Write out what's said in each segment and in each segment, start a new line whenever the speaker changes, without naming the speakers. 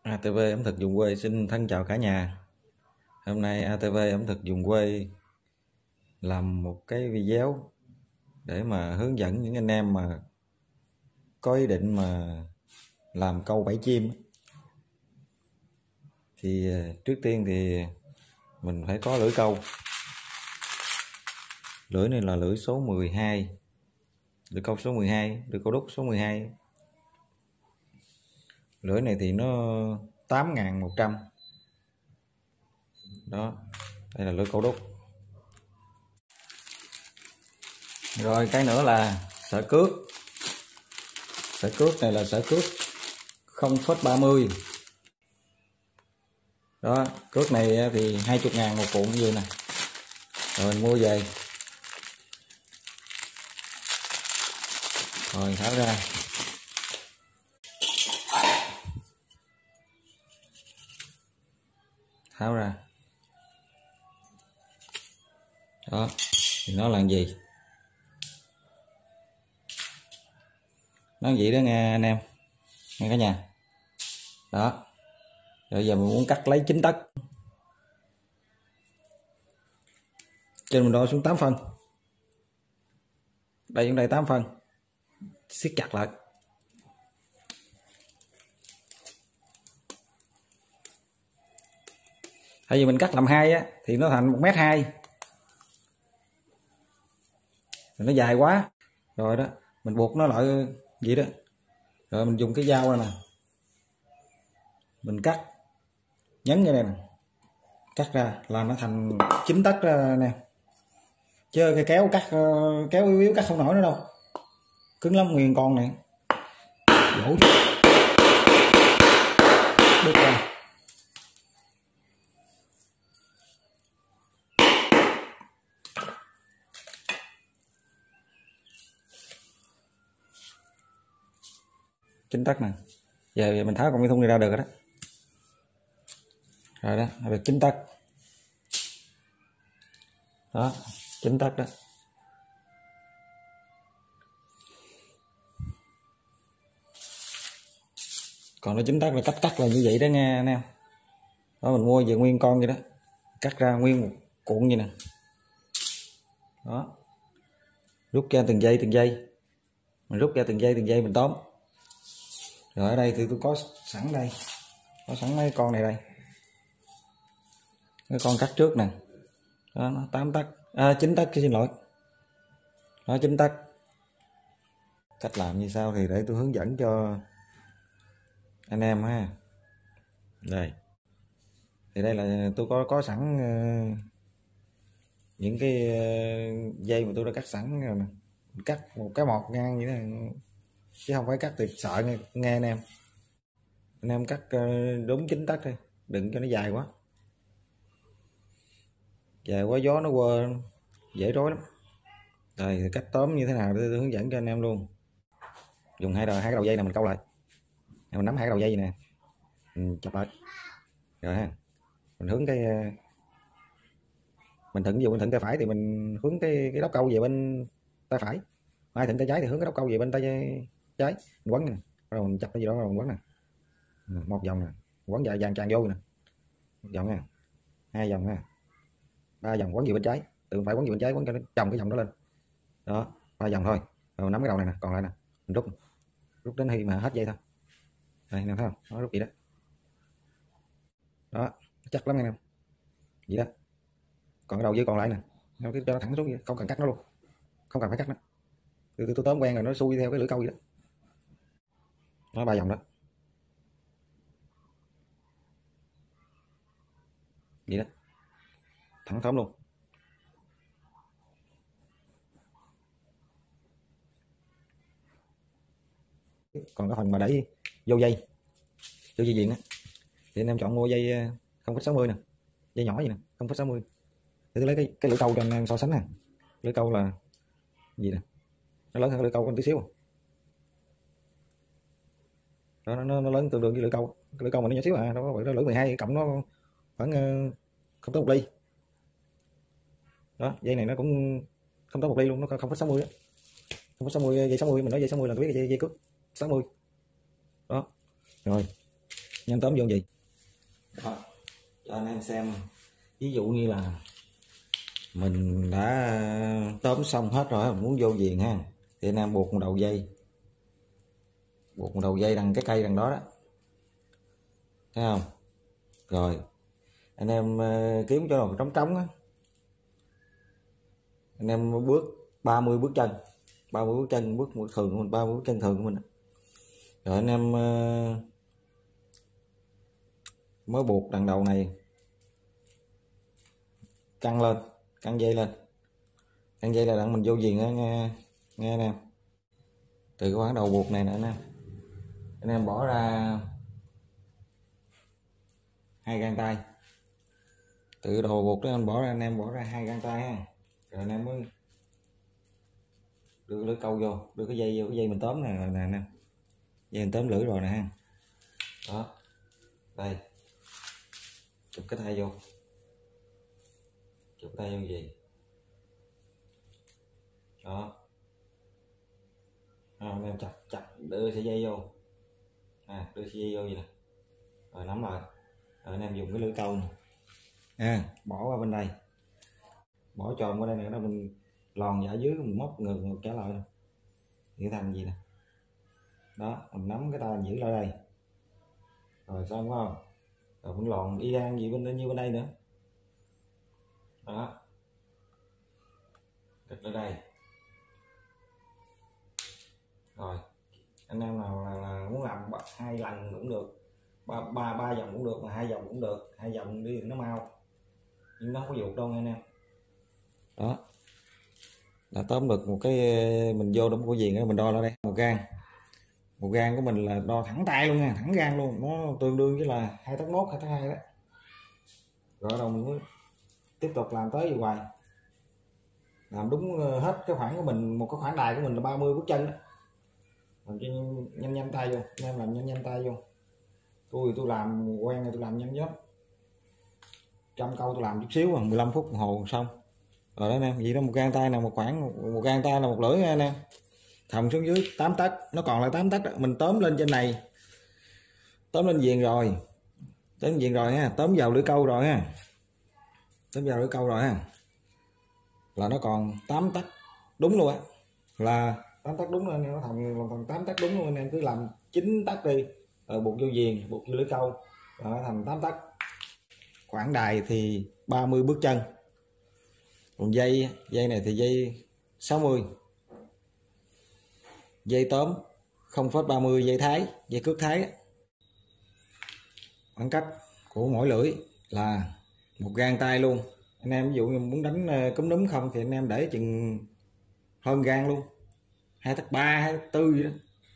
ATV ẩm thực vùng quê xin thân chào cả nhà. Hôm nay ATV ẩm thực vùng quê làm một cái video để mà hướng dẫn những anh em mà có ý định mà làm câu bẫy chim. Thì trước tiên thì mình phải có lưỡi câu. Lưỡi này là lưỡi số 12, lưỡi câu số 12, lưỡi câu đúc số 12. Lưỡi này thì nó 8.100. Đó, đây là lưỡi câu đúc. Rồi cái nữa là sợi cước. Sợi cước này là sợi cước 0,30. Đó, cước này thì 20.000 một cuộn như vậy nè. Rồi mình mua về. Rồi tháo ra. Tháo ra. Đó, thì nó là gì? Nó vậy đó nghe anh em, nghe cả nhà. Đó, rồi giờ mình muốn cắt lấy 9 tấc, trên mình đo xuống 8 phân, đây xuống đây 8 phân, siết chặt lại. Tại vì mình cắt làm 2 á thì nó thành 1m2, nó dài quá. Rồi đó, mình buộc nó lại vậy đó. Rồi mình dùng cái dao này nè, mình cắt nhấn như này nè, cắt ra là nó thành 9 tấc ra nè. Chứ cái kéo cắt, kéo yếu yếu cắt không nổi nữa đâu, cứng lắm. Nguyên con này đổ đứt ra. Chín tấc nè. Giờ mình tháo con cái thun này ra được rồi đó. Rồi đó, được 9 tấc. Đó, 9 tấc đó. Còn nó 9 tấc là cách cắt là như vậy đó nghe anh em. Đó, mình mua về nguyên con vậy đó, cắt ra nguyên một cuộn như nè. Đó, rút ra từng dây mình rút ra từng dây mình tóm. Rồi ở đây thì tôi có sẵn đây, có sẵn mấy con này đây, cái con cắt trước nè. Đó, nó 8 tấc, 9 tấc, xin lỗi. Đó, 9 tấc. Cách làm như sau thì để tôi hướng dẫn cho anh em ha. Đây, thì đây là tôi có sẵn những cái dây mà tôi đã cắt sẵn rồi nè. Cắt một cái mọt ngang vậy nè, chứ không phải cắt thì sợ nghe anh em. Anh em cắt đúng 9 tấc thôi, đừng cho nó dài quá. Dài quá gió nó qua dễ rối lắm. Rồi cách tóm như thế nào để tôi hướng dẫn cho anh em luôn. Dùng hai cái đầu dây này mình câu lại, mình nắm hai cái đầu dây này nè, mình chập lại rồi ha. Mình hướng cái, mình thuận tay phải thì mình hướng cái đốc câu về bên tay phải, ai thuận tay trái thì hướng cái đốc câu về bên tay trái. Mình quấn nè, rồi mình chập cái gì đó rồi mình quấn nè, một vòng nè, quấn dài vàng tràn vô nè, một vòng nè, 2 vòng nè, 3 vòng quấn về bên trái, tự phải quấn về bên trái, quấn cho nó chồng cái vòng đó lên. Đó, 3 vòng thôi. Rồi nắm cái đầu này nè, còn lại nè mình rút đến khi mà hết dây thôi. Đây nè, thấy không, nó rút vậy đó. Đó, chắc lắm anh em, vậy đó. Còn cái đầu dây còn lại nè, nó cứ cho nó thẳng xuống vậy, không cần cắt nó luôn, không cần phải cắt nó. Tôi tóm quen rồi, nó xuôi theo cái lưỡi câu vậy đó. Nó 3 vòng đó, vậy đó, thẳng tóm luôn. Còn cái phần mà đẩy vô dây điện á thì anh em chọn mua dây 0,60 nè, dây nhỏ vậy nè, 0,60. Để tôi lấy cái lưỡi câu cho anh em so sánh nè. Lưỡi câu là gì nè, nó lớn hơn lưỡi câu một tí xíu. Đó, nó lớn tương đương với lưỡi câu. Cái lưỡi câu mà nó nhỏ xíu à, nó lưỡi 12 cộng nó khoảng không tới 1 ly. Đó, dây này nó cũng không tới 1 ly luôn, nó 0,60 á. 0,60 dây 60, mình nói dây 60 là tôi biết dây cước 60. Đó. Rồi. nhân tóm vô gì đó, cho anh em xem. Ví dụ như là mình đã tóm xong hết rồi, mình muốn vô viền ha, thì anh em buộc một đầu dây, đằng cái cây đằng đó đó, thấy không? Rồi anh em kiếm chỗ nào trống trống á, anh em bước 30 bước chân, 30 bước chân, bước thường của mình, 30 bước chân thường của mình. Rồi anh em mới buộc đằng đầu này, căng lên, căng dây lên, căng dây là đặng mình vô viền á, nghe anh em. Từ cái khoảng đầu buộc này nè anh em bỏ ra 2 gang tay, từ đầu buộc đó anh em bỏ ra 2 gang tay ha. Rồi anh em mới đưa lưỡi câu vô, đưa cái dây vô, cái dây mình tóm này nè, dây mình tóm lưỡi rồi nè ha. Đó, đây, chụp cái tay vô, chụp tay vô gì đó, anh em chặt đưa sợi dây vô, đưa sợi dây vô vậy nè, rồi nắm lại, rồi anh em dùng cái lưỡi câu này, bỏ qua bên đây, bỏ tròn qua đây này, đó mình lòn dạ dưới, mình móc ngược trở lại như thành gì nè, đó mình nắm cái tay giữ lại đây, rồi xong không, rồi mình lòn y gan gì như bên đây nữa, đó đặt lên đây. Rồi anh em nào là muốn làm 2 lần cũng được, ba vòng cũng được, mà 2 vòng cũng được, 2 vòng đi nó mau, nhưng nó không có vuột đâu anh em. Đó là tóm được một cái, mình vô đúng của viền đó, mình đo lại đây, một gang của mình là đo thẳng tay luôn nha, thẳng gang luôn, nó tương đương với là 2 tấc 1, 2 tấc 2 đó. Rồi đầu mình mới tiếp tục làm tới hoài, làm đúng hết cái khoảng của mình, một cái khoảng đài của mình là 30 bước chân đó. Làm cho nhanh tay vô, em làm nhanh tay vô. Tôi làm quen rồi, tôi làm nhanh lắm, 100 câu tôi làm chút xíu, 15 phút đồng hồ xong rồi đó anh em. Vậy đó, một gang tay là một khoảng, một gang tay là một lưỡi anh em, thòng xuống dưới 8 tấc, nó còn là 8 tấc đó. Mình tóm lên trên này, tóm lên viền rồi, ha, tóm vào lưỡi câu rồi ha, là nó còn 8 tấc đúng luôn á, là 8 tấc đúng luôn anh em, nó thành 8 tấc đúng luôn anh em. Cứ làm 9 tấc đi, rồi buộc vô viền, buộc vô lưỡi câu là nó thành 8 tấc. Khoảng đài thì 30 bước chân, còn dây này thì dây 60, dây tóm 0,30, dây thái, dây cước thái. Khoảng cách của mỗi lưỡi là một gang tay luôn anh em. Ví dụ như muốn đánh cúm núm không thì anh em để chừng hơn gang luôn, 2 tấc 3, 2 tấc 4 gì đó,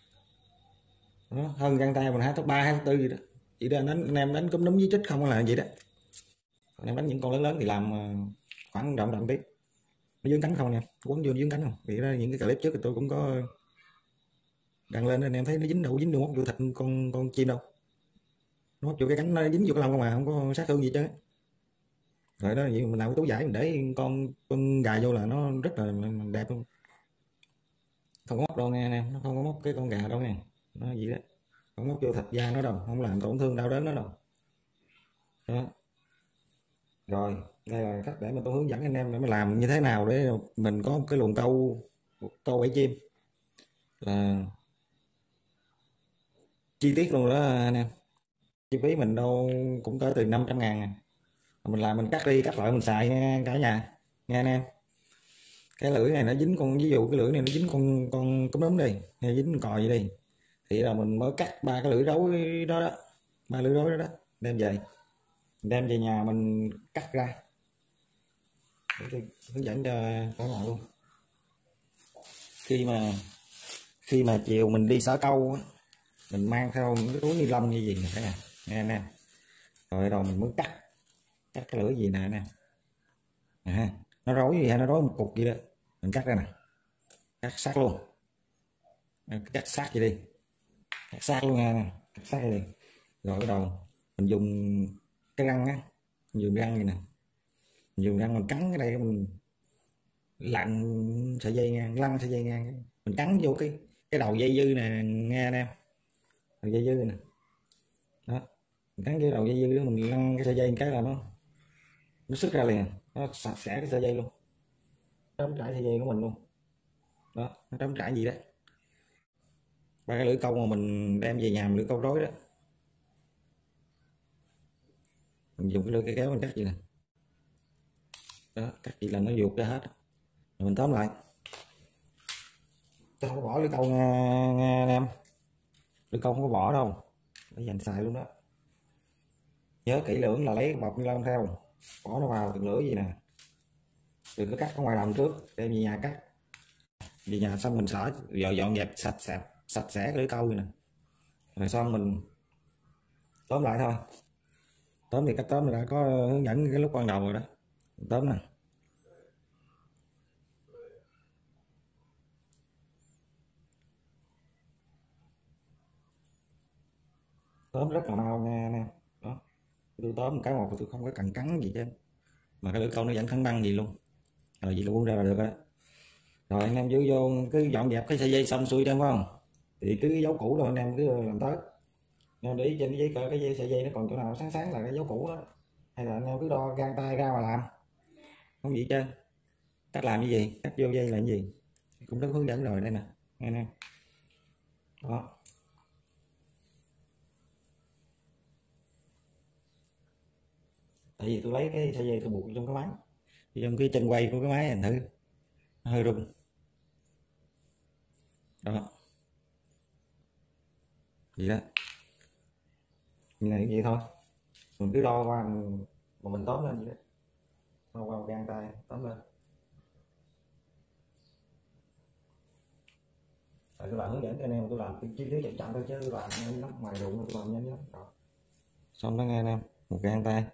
hơn gang tay mình 2 tấc 3, 2 tấc 4 gì đó. Chỉ đó anh em đánh cúm núm với trích không là vậy đó. Anh em đánh những con lớn thì làm khoảng động tí, nó dướng cánh không nè, quấn vô dướng cánh không. Vì đó những cái clip trước thì tôi cũng có đăng lên, anh em thấy nó dính đâu dính được móc vô thịt con chim đâu, nó móc vô cái cánh, nó dính vô cái lông không, mà không có sát thương gì chứ. Rồi đó, vậy mình làm cái túi vải mình để con gà vô là nó rất là đẹp luôn, không có móc đâu nha anh em, nó không có móc cái con gà đâu nè, nó gì đó, không móc vô thịt da nó đâu, không làm tổn thương đau đớn nó đâu. Đó. Rồi đây là cách để mà tôi hướng dẫn anh em để mà làm như thế nào để mình có một cái luồng câu bẫy chim là chi tiết luôn đó anh em. Chi phí mình đâu cũng tới từ 500.000, mình làm mình cắt đi cắt lại mình xài cả nhà nghe anh em. Cái lưỡi này nó dính ví dụ cái lưỡi này nó dính con cúm núm đi, hay dính còi gì đi, thì là mình mới cắt 3 cái lưỡi rối đó, 3 lưỡi rối đó, đem về nhà mình cắt ra. Để tôi hướng dẫn cho các bạn luôn. Khi mà chiều mình đi xả câu mình mang theo những cái túi ni lông như gì nè, nghe nè, rồi đầu mình mới cắt cái lưỡi gì nè nó rối gì, hay nó rối một cục gì đó, mình cắt ra nè, cắt sát luôn, cắt sát vậy đi, cắt sát luôn nha, cắt sát đi. Rồi cái đầu mình dùng cái răng á, mình dùng răng vậy nè, mình dùng răng mình cắn cái đây, mình lặn sợi dây ngang, lăn sợi dây ngang, mình cắn vô cái đầu dây dư nè nghe anh em, đầu dây dư nè, đó Mình cắn cái đầu dây dư đó, mình lăn cái sợi dây một cái là nó sức ra liền, nó sạch sẽ cái sợi dây luôn, trống trải sợi dây của mình luôn đó, nó trống trải gì đấy. Ba cái lưỡi câu mà mình đem về nhà, mình lưỡi câu rối đó, mình dùng cái lưỡi kéo mình cắt gì nè đó, cắt gì là nó vuột ra hết. Rồi mình tóm lại, tôi không có bỏ lưỡi câu nghe anh em, lưỡi câu không có bỏ đâu, để dành xài luôn đó. Nhớ kỹ lưỡng là lấy bọc ni lông theo, bỏ nó vào từng lưỡi gì nè, đừng có cắt ở ngoài đồng trước, đem về nhà cắt. Về nhà xong mình xỏ rồi dọn dẹp sạch sẽ cái lưỡi câu này nè, rồi xong mình tóm lại thôi. Tóm thì cách tóm mình đã có hướng dẫn cái lúc ban đầu rồi đó. Tóm nè, tóm rất là mau nha anh em đó. Tôi tóm một cái một tôi không có cần cắn gì chứ, mà cái lưỡi câu nó vẫn thẳng băng gì luôn, rồi vậy là buông ra là được đó. Rồi anh em giữ vô cứ dọn dẹp cái sợi dây xong xuôi em phải không, thì cứ dấu cũ rồi anh em cứ làm tới. Anh em để ý trên cái giấy, cái dây sợi dây nó còn chỗ nào sáng sáng là cái dấu cũ đó, hay là anh em cứ đo gang tay ra mà làm, không gì chứ. Cách làm như gì, cách vô dây là cái gì cũng có hướng dẫn rồi đây nè anh em đó. Tại vì tôi lấy cái sợi dây tôi buộc trong cái máy, trong cái chân quay của cái máy này thử, nó hơi rung đó, vậy đó, như này vậy thôi. Mình cứ đo qua mà mình tóm lên vậy đó, đo qua gang tay tóm lên. Tại tôi làm hướng dẫn cho anh em, tôi làm chi tiết chậm chậm thôi chứ tôi làm nhanh lắm, ngoài đụng tôi làm nhanh lắm đó. Xong đó nghe anh em, một gang tay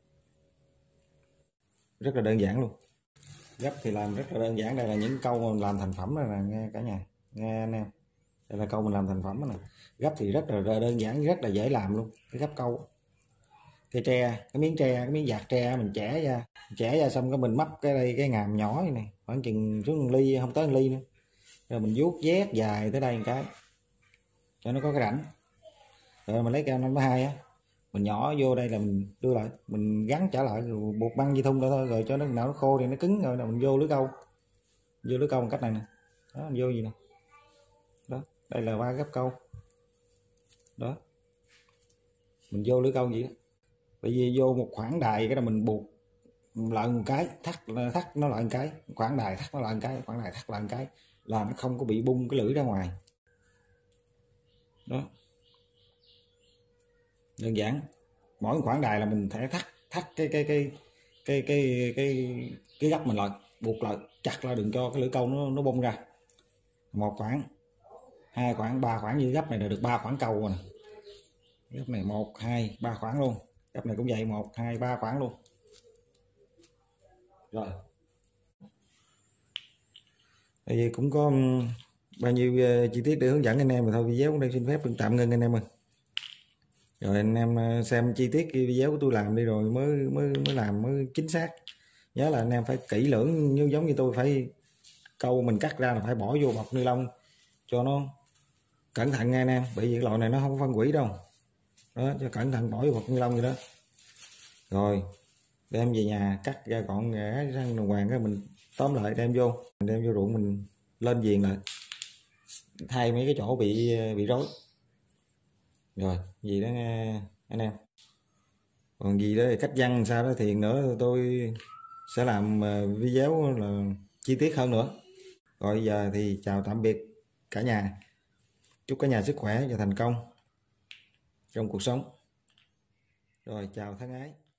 rất là đơn giản luôn. Gấp thì làm rất là đơn giản, đây là những câu mà mình làm thành phẩm rồi nè nghe cả nhà, nghe anh em, đây là câu mình làm thành phẩm này. Gấp thì rất là đơn giản, rất là dễ làm luôn. Cái gấp câu, cây tre, cái miếng tre, cái miếng dạt tre mình chẻ ra xong cái mình móc cái đây cái ngàm nhỏ này, này khoảng chừng xuống 1 ly, không tới 1 ly nữa, rồi mình vuốt vét dài tới đây một cái cho nó có cái rãnh, rồi mình lấy keo 5/2 á, mình nhỏ vô đây là mình đưa lại, mình gắn trở lại rồi buộc băng dây thun đó thôi, rồi cho nó nào nó khô thì nó cứng rồi là mình vô lưới câu, vô lưới câu bằng cách này nè đó, mình vô gì nè đó, đây là 3 gấp câu đó, mình vô lưới câu gì đó. Bởi vì vô một khoảng đài cái là mình buộc lại một cái, thắt nó lại một cái, khoảng đài thắt nó lại một cái, khoảng đài thắt lại một cái, là nó không có bị bung cái lưỡi ra ngoài đó. Đơn giản, mỗi khoảng đài là mình phải thắt cái gấp mình lại, buộc lại chặt lại đừng cho cái lưỡi câu nó bung ra. Một khoảng, 2 khoảng, 3 khoảng, như gấp này là được 3 khoảng câu rồi nè. Gấp này 1 2 3 khoảng luôn, gấp này cũng vậy 1 2 3 khoảng luôn. Rồi tại vì cũng có bao nhiêu chi tiết để hướng dẫn anh em mà thôi, video cũng đang xin phép tạm ngưng anh em ơi. Rồi anh em xem chi tiết video của tôi làm đi rồi mới làm mới chính xác. Nhớ là anh em phải kỹ lưỡng, như giống như tôi phải câu mình cắt ra là phải bỏ vô bọc ni lông cho nó cẩn thận nha anh em, bởi vì cái loại này nó không phân hủy đâu đó, cho cẩn thận bỏ vô bọc ni lông vậy đó. Rồi đem về nhà cắt ra gọn gẽ răng đàng hoàng, cái mình tóm lại đem vô ruộng mình lên viền lại, thay mấy cái chỗ bị rối. Rồi gì đó nghe anh em, còn gì đó cách văn sao đó thì nữa tôi sẽ làm video là chi tiết hơn nữa. Rồi giờ thì chào tạm biệt cả nhà, chúc cả nhà sức khỏe và thành công trong cuộc sống. Rồi chào thân ái.